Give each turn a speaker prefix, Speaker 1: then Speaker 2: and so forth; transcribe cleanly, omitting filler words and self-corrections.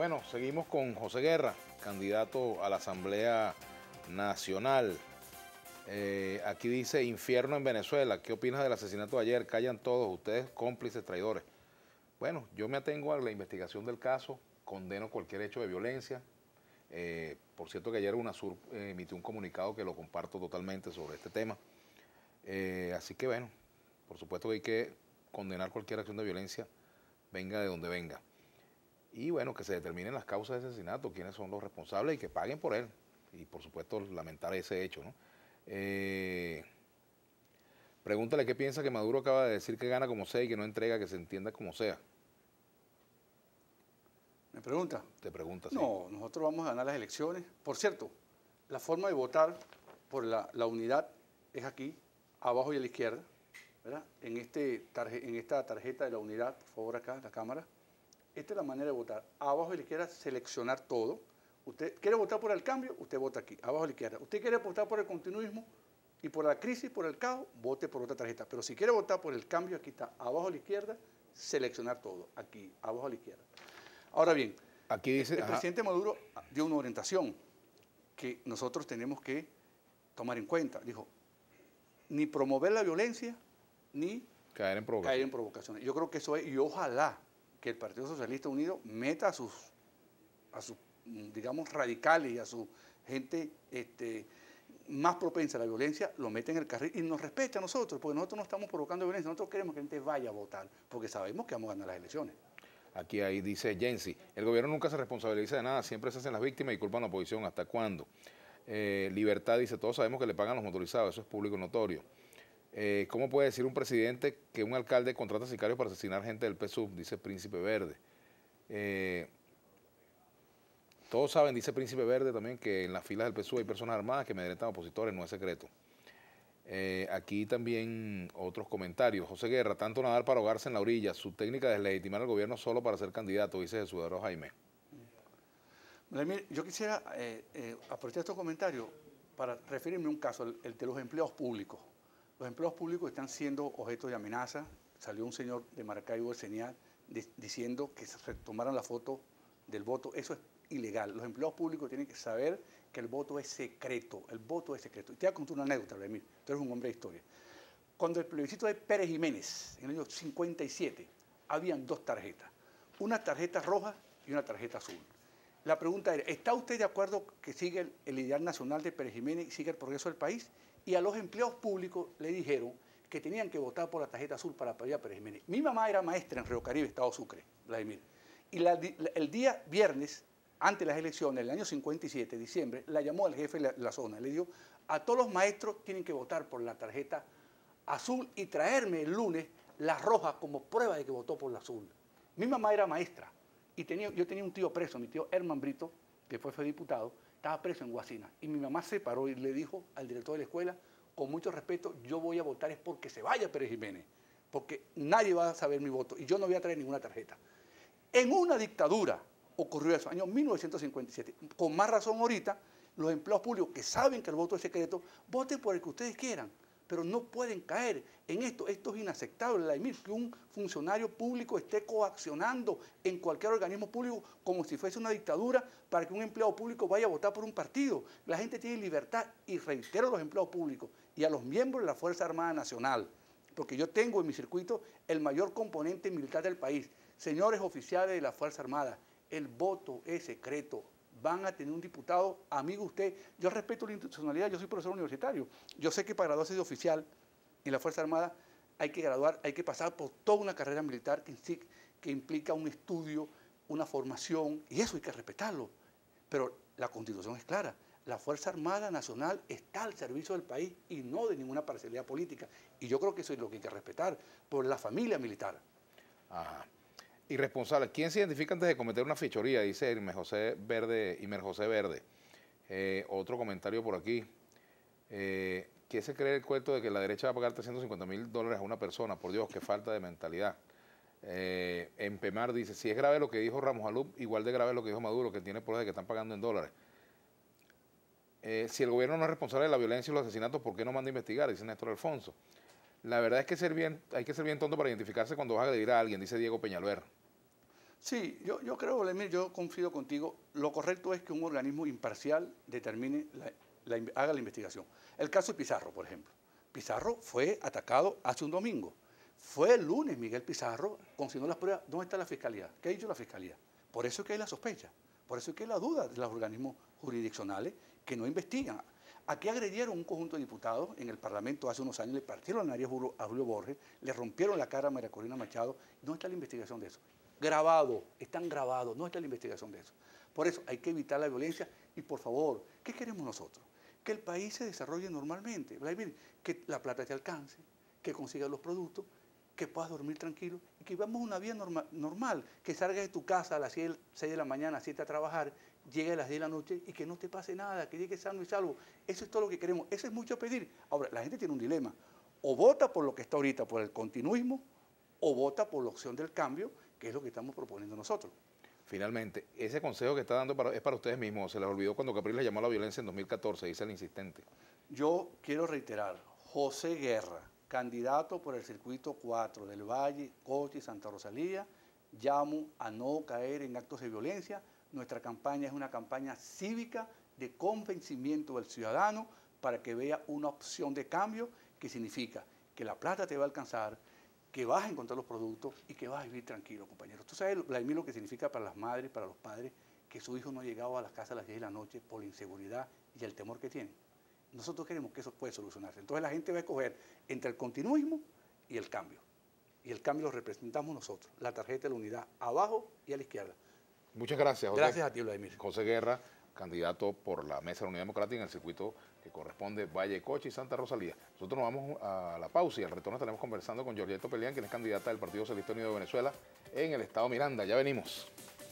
Speaker 1: Bueno, seguimos con José Guerra, candidato a la Asamblea Nacional. Aquí dice, infierno en Venezuela. ¿Qué opinas del asesinato de ayer? Callan todos, ustedes cómplices, traidores. Bueno, yo me atengo a la investigación del caso, condeno cualquier hecho de violencia. Por cierto que ayer UNASUR emitió un comunicado que lo comparto totalmente sobre este tema. Así que bueno, por supuesto que hay que condenar cualquier acción de violencia, venga de donde venga. Y bueno, que se determinen las causas de ese asesinato, quiénes son los responsables y que paguen por él. Y por supuesto lamentar ese hecho, ¿no? Pregúntale qué piensa que Maduro acaba de decir que gana como sea y que no entrega, que se entienda como sea.
Speaker 2: ¿Me pregunta?
Speaker 1: Te pregunta, sí.
Speaker 2: No, nosotros vamos a ganar las elecciones. Por cierto, la forma de votar por la unidad es aquí, abajo y a la izquierda, ¿verdad? En esta tarjeta de la unidad, por favor acá, la cámara. Esta es la manera de votar. Abajo a la izquierda, seleccionar todo. Usted quiere votar por el cambio, usted vota aquí, abajo a la izquierda. Usted quiere votar por el continuismo y por la crisis, por el caos, vote por otra tarjeta. Pero si quiere votar por el cambio, aquí está, abajo a la izquierda, seleccionar todo, aquí, abajo a la izquierda. Ahora bien,
Speaker 1: aquí dice,
Speaker 2: el presidente Maduro dio una orientación que nosotros tenemos que tomar en cuenta. Dijo, ni promover la violencia, ni
Speaker 1: caer en
Speaker 2: provocaciones. Yo creo que eso es, y ojalá que el Partido Socialista Unido meta a sus digamos, radicales y a su gente más propensa a la violencia, lo mete en el carril y nos respeta a nosotros, porque nosotros no estamos provocando violencia, nosotros queremos que la gente vaya a votar, porque sabemos que vamos a ganar las elecciones.
Speaker 1: Aquí ahí dice Jensi, el gobierno nunca se responsabiliza de nada, siempre se hacen las víctimas y culpan a la oposición. ¿Hasta cuándo? Libertad dice, todos sabemos que le pagan los motorizados, eso es público notorio. ¿Cómo puede decir un presidente que un alcalde contrata sicarios para asesinar gente del PSUV? Dice Príncipe Verde. Todos saben, dice Príncipe Verde también, que en las filas del PSUV hay personas armadas que amedrentan a opositores, no es secreto. Aquí también otros comentarios. José Guerra, tanto nadar para ahogarse en la orilla, su técnica de deslegitimar al gobierno solo para ser candidato, dice Jesús Eduardo Jaime.
Speaker 2: Yo quisiera aprovechar estos comentarios para referirme a un caso, el de los empleados públicos. Los empleados públicos están siendo objeto de amenaza. Salió un señor de Maracaibo del Señal diciendo que se retomaran la foto del voto. Eso es ilegal. Los empleados públicos tienen que saber que el voto es secreto. El voto es secreto. Y te voy a contar una anécdota, Vladimir. Tú eres un hombre de historia. Cuando el plebiscito de Pérez Jiménez, en el año 57, habían dos tarjetas. Una tarjeta roja y una tarjeta azul. La pregunta era, ¿está usted de acuerdo que sigue el ideal nacional de Pérez Jiménez y sigue el progreso del país? Y a los empleados públicos le dijeron que tenían que votar por la tarjeta azul para apoyar a Pérez Jiménez. Mi mamá era maestra en Río Caribe, Estado Sucre, Vladimir. Y el día viernes, antes de las elecciones, el año 57, diciembre, la llamó al jefe de la zona. Le dijo, a todos los maestros tienen que votar por la tarjeta azul y traerme el lunes la roja como prueba de que votó por la azul. Mi mamá era maestra. Y yo tenía un tío preso, mi tío Herman Brito, que fue diputado, estaba preso en Guasina. Y mi mamá se paró y le dijo al director de la escuela, con mucho respeto, yo voy a votar es porque se vaya Pérez Jiménez, porque nadie va a saber mi voto y yo no voy a traer ninguna tarjeta. En una dictadura ocurrió eso, año 1957. Con más razón ahorita, los empleados públicos que saben que el voto es secreto, voten por el que ustedes quieran. Pero no pueden caer en esto. Esto es inaceptable, Vladimir, que un funcionario público esté coaccionando en cualquier organismo público como si fuese una dictadura para que un empleado público vaya a votar por un partido. La gente tiene libertad y reitero a los empleados públicos y a los miembros de la Fuerza Armada Nacional, porque yo tengo en mi circuito el mayor componente militar del país. Señores oficiales de la Fuerza Armada, el voto es secreto. Van a tener un diputado, amigo usted, yo respeto la institucionalidad, yo soy profesor universitario, yo sé que para graduarse de oficial en la Fuerza Armada hay que graduar, hay que pasar por toda una carrera militar que implica un estudio, una formación, y eso hay que respetarlo. Pero la Constitución es clara, la Fuerza Armada Nacional está al servicio del país y no de ninguna parcialidad política, y yo creo que eso es lo que hay que respetar por la familia militar.
Speaker 1: Ajá. Irresponsable. ¿Quién se identifica antes de cometer una fechoría? Dice Imer José Verde. Otro comentario por aquí. ¿Quién se cree el cuento de que la derecha va a pagar $350.000 a una persona? Por Dios, qué falta de mentalidad. Empemar dice, si es grave lo que dijo Ramos Alup, igual de grave es lo que dijo Maduro, que tiene pruebas de que están pagando en dólares. Si el gobierno no es responsable de la violencia y los asesinatos, ¿por qué no manda a investigar? Dice Néstor Alfonso. La verdad es que hay que ser bien tonto para identificarse cuando vas a agredir a alguien, dice Diego Peñalver.
Speaker 2: Sí, yo creo, Vladimir, yo confío contigo. Lo correcto es que un organismo imparcial determine, haga la investigación. El caso de Pizarro, por ejemplo. Pizarro fue atacado hace un domingo. Fue el lunes Miguel Pizarro consiguiendo las pruebas. ¿Dónde está la fiscalía? ¿Qué ha dicho la fiscalía? Por eso es que hay la sospecha. Por eso es que hay la duda de los organismos jurisdiccionales que no investigan. Aquí agredieron un conjunto de diputados en el Parlamento hace unos años, le partieron la nariz a Julio Borges, le rompieron la cara a María Corina Machado. ¿Dónde está la investigación de eso? Grabado, están grabados, no está la investigación de eso. Por eso hay que evitar la violencia y por favor, ¿qué queremos nosotros? Que el país se desarrolle normalmente, Vladimir, que la plata te alcance, que consigas los productos, que puedas dormir tranquilo y que vivamos una vida normal, que salgas de tu casa a las 6 de la mañana, 7 a trabajar, llegue a las 10 de la noche y que no te pase nada, que llegues sano y salvo. Eso es todo lo que queremos, eso es mucho pedir. Ahora, la gente tiene un dilema, o vota por lo que está ahorita, por el continuismo, o vota por la opción del cambio, que es lo que estamos proponiendo nosotros.
Speaker 1: Finalmente, ese consejo que está dando es para ustedes mismos. Se les olvidó cuando Capriles llamó a la violencia en 2014, dice el insistente.
Speaker 2: Yo quiero reiterar, José Guerra, candidato por el circuito 4 del Valle, Cochi, Santa Rosalía, llamo a no caer en actos de violencia. Nuestra campaña es una campaña cívica de convencimiento del ciudadano para que vea una opción de cambio que significa que la plata te va a alcanzar, que vas a encontrar los productos y que vas a vivir tranquilo, compañeros. Tú sabes, Vladimir, lo que significa para las madres, para los padres, que su hijo no ha llegado a la casa a las 10 de la noche por la inseguridad y el temor que tienen. Nosotros queremos que eso pueda solucionarse. Entonces la gente va a escoger entre el continuismo y el cambio. Y el cambio lo representamos nosotros, la tarjeta de la unidad, abajo y a la izquierda.
Speaker 1: Muchas gracias, José.
Speaker 2: Gracias a ti, Vladimir.
Speaker 1: José Guerra, candidato por la Mesa de la Unidad Democrática en el circuito que corresponde Valle, Cochi y Santa Rosalía. Nosotros nos vamos a la pausa y al retorno estaremos conversando con Georgette Pelián, quien es candidata del Partido Socialista Unido de Venezuela en el estado Miranda. Ya venimos.